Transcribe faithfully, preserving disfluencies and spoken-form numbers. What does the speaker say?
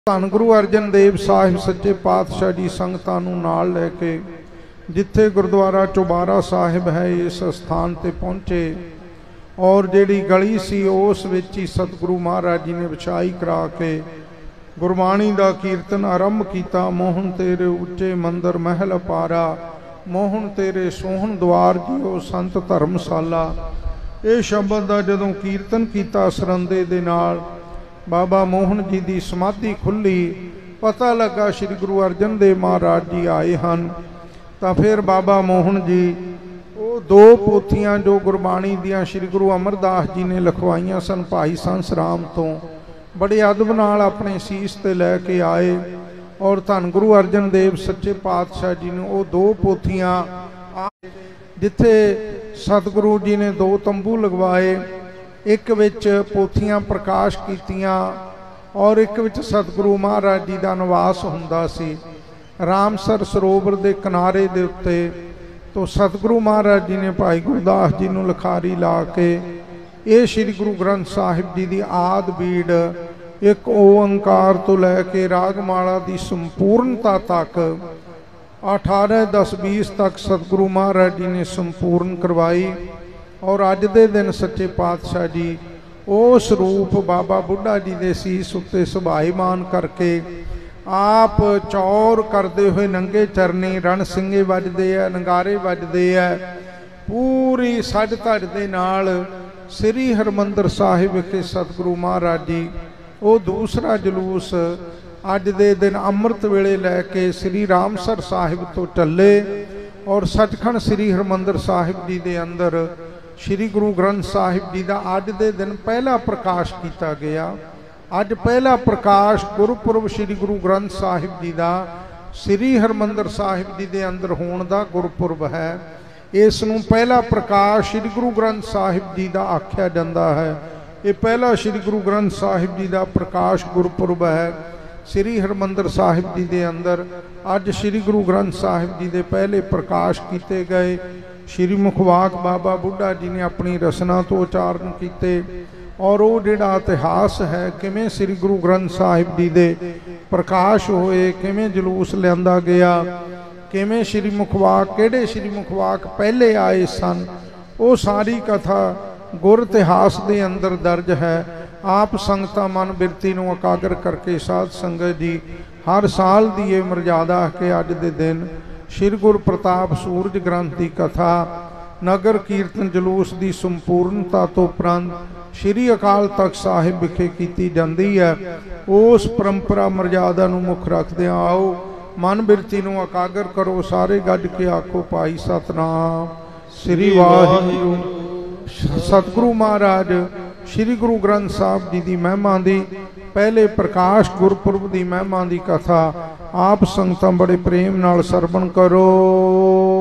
ਧੰਨ ਗੁਰੂ ਅਰਜਨ ਦੇਵ ਸਾਹਿਬ ਸੱਚੇ ਪਾਤਸ਼ਾਹ ਜੀ ਸੰਗਤਾਂ ਨੂੰ ਨਾਲ ਲੈ ਕੇ जिथे गुरुद्वारा चौबारा साहिब है इस स्थान ते पहुँचे और जिहड़ी गली सी उस विच ही सतगुरु महाराज जी ने विछाई करा के गुरबाणी दा कीर्तन आरंभ किया। मोहन तेरे उच्चे मंदिर महल अपारा, मोहन तेरे सोहन द्वार जियो संत धर्मशाला। ये शब्द का जदों कीर्तन किया सरंदे दे नाल बाबा मोहन जी की समाधि खुली, पता लगा श्री गुरु अर्जन देव महाराज जी आए हैं। तो फिर बाबा मोहन जी वो दो पोथियां जो गुरबाणी दियां श्री गुरु अमरदास जी ने लिखवाइयां सन भाई संस राम तो बड़े अदब नाल अपने सीस ते लैके आए और धन गुरु अर्जन देव सच्चे पातशाह जी ने वो दो पोथियां जिथे सतगुरु जी ने दो तंबू लगवाए, एक विच पोथियां प्रकाश कीतियां और एक विच सतगुरु महाराज जी का निवास हुंदा सी रामसर सरोवर के किनारे दे उत्ते। तो सतगुरु महाराज जी ने भाई गुरदास जी नूं लिखारी ला के ये श्री गुरु ग्रंथ साहिब जी की आद बीड़ एक ओंकार तो लैके रागमाला की संपूर्णता तक अठारह दस बीस तक सतगुरु महाराज जी ने संपूर्ण करवाई। और अज दे दिन सच्चे पातशाह जी उस रूप बाबा बुढ़ा जी के सीस उत्ते सुभाईमान करके आप चौर करते हुए नंगे चरनी रण सिंगे वजदे है, नगारे वजदे है। पूरी सज धज दे नाल श्री हरमंदर साहिब विखे सतगुरु महाराज जी वो दूसरा जलूस अज दे दिन अमृत वेले लैके श्री रामसर साहिब तो चले और सचखंड श्री हरमंदर साहिब जी दे अंदर श्री गुरु ग्रंथ साहिब जी का अज दे दिन पहला प्रकाश किया गया। अज पहला प्रकाश गुरपुरब श्री गुरु ग्रंथ साहिब जी का श्री हरमंदर साहिब जी के अंदर होने का गुरपुरब है। इसनूं पहला प्रकाश श्री गुरु ग्रंथ साहिब जी का आख्या जाता है। ये पहला श्री गुरु ग्रंथ साहिब जी का प्रकाश गुरपुरब है श्री हरमंदर साहिब जी के अंदर। अज श्री गुरु ग्रंथ साहिब जी के पहले प्रकाश किए गए। श्री मुखवाक बाबा बुढ़ा जी ने अपनी रसना तो उचारण किए और वो जिहड़ा इतिहास है किवें श्री गुरु ग्रंथ साहिब जी दे प्रकाश होए, किवें जलूस लियांदा गया, किवें श्री मुखवाक किहड़े श्री मुखवाक पहले आए सन, वो सारी कथा गुर इतिहास के अंदर दर्ज है। आप संगतां मन बिरती नूं एकागर करके साध संगत जी हर साल की ये मर्यादा के अज दे दिन श्री गुरु प्रताप सूरज ग्रंथ की कथा नगर कीर्तन जलूस की संपूर्णता तो उपरंत श्री अकाल तख्त साहिब विखे की जाती है। उस परंपरा मर्यादा नूं मुख रखदे आओ मन बिरती नूं एकागर करो, सारे गज के आखो पाई सतनाम श्री वाहिगुरू। सतगुरु महाराज श्री गुरु ग्रंथ साहिब जी की महिमा की पहले प्रकाश गुरपुरब की महिमा की कथा आप संगतां बड़े प्रेम नाल सरवण करो।